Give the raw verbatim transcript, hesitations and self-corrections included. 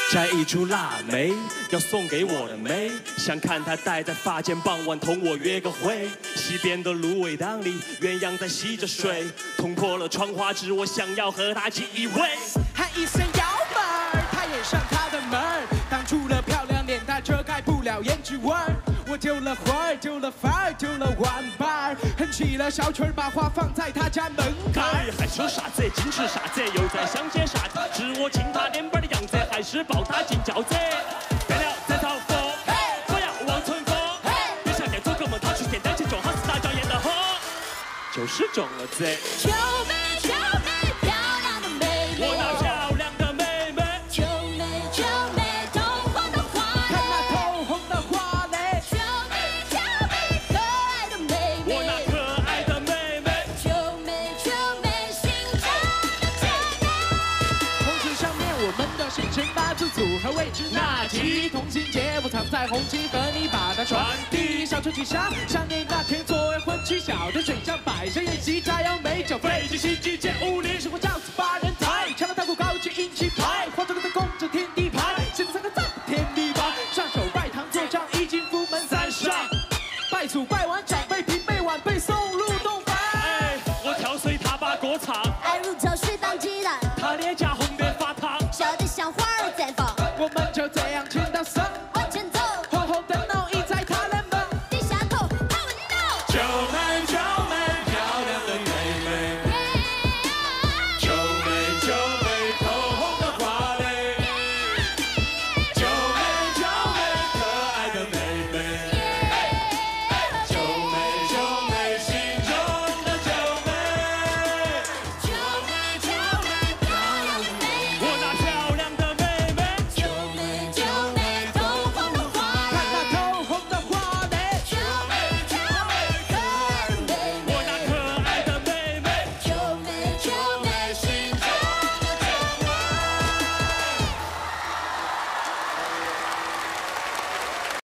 摘一株腊梅，要送给我的妹，想看她戴在发间，傍晚同我约个会。西边的芦苇荡里，鸳鸯在戏着水，捅破了窗花纸，我想要和她进一位。 喊一声幺妹儿，她也上她的门儿，挡住了漂亮脸蛋，遮盖不了胭脂味儿。我丢了花儿，丢了范儿，丢了玩伴儿，哼起了小曲儿，把花放在她家门口。 还说啥子？矜持啥子？又在想些啥子？是我亲她脸板的样子，还是抱她进轿子？干了再嘲讽，我要望春风。别想念做个梦，逃出现单前就好似大脚眼的火，就是中了贼。 秋妹，秋妹，漂亮的妹妹。 我那漂亮的妹妹。 秋妹，秋妹，透红的花蕾。 看那透红的花蕾。 秋妹，秋妹，可爱的妹妹。 我那可爱的妹妹。 秋妹，秋妹，心中的姐妹。 红纸上面我们的生辰八字组合位置那几？同心结我藏在红旗和你把它传递。小春曲上，上年那天作为婚娶，小的水上摆上宴席，炸药美酒，飞机戏剧街舞，连生活照。